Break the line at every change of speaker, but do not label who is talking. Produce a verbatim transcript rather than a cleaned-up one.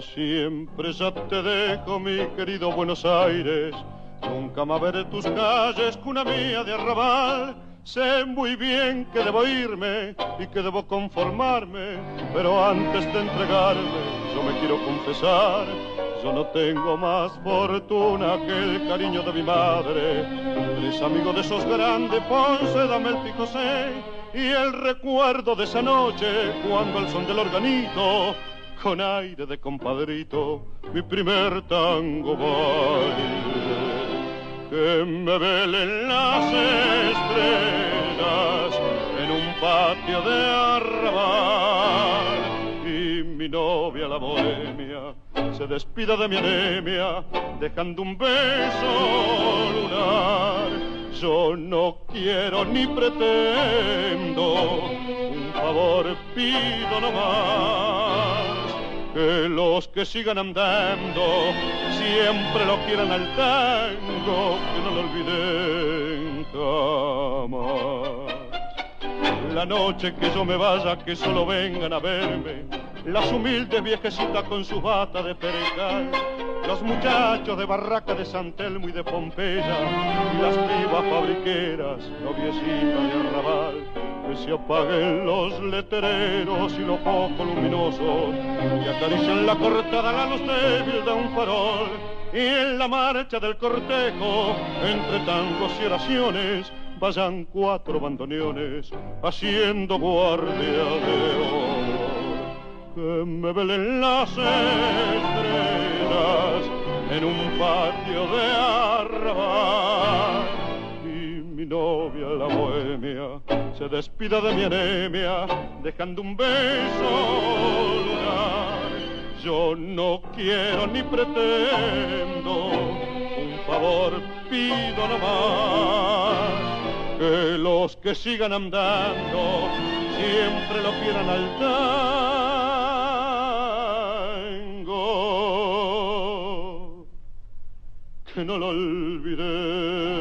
Siempre ya te dejo, mi querido Buenos Aires. Nunca más veré tus calles, cuna mía de arrabal. Sé muy bien que debo irme y que debo conformarme, pero antes de entregarme yo me quiero confesar. Yo no tengo más fortuna que el cariño de mi madre. Eres amigo de esos grandes, Ponce, Damel y José, y el recuerdo de esa noche cuando al son del organito, con aire de compadrito, mi primer tango baile. Que me velen las estrellas en un patio de arrabal y mi novia la bohemia se despida de mi anemia dejando un beso lunar. Yo no quiero ni pretendo, un favor pido nomás, que los que sigan andando siempre lo quieran al tango, que no lo olviden jamás. La noche que yo me vaya, que solo vengan a verme las humildes viejecitas con sus batas de percal, los muchachos de Barraca, de San Telmo y de Pompeya, y las pibas fabriqueras, noviecitas de arrabal. Que se apaguen los letreros y los focos luminosos y acarician la cortada la luz débil de un farol. Y en la marcha del cortejo, entre tangos y oraciones, vayan cuatro bandoneones haciendo guardia de honor. Que me velen las estrellas en un patio de arrabal y mi novia la bohemia se despida de mi anemia dejando un beso lunar. Yo no quiero ni pretendo, un favor pido nomás, que los que sigan andando siempre lo quieran al tango, que no lo olvidé.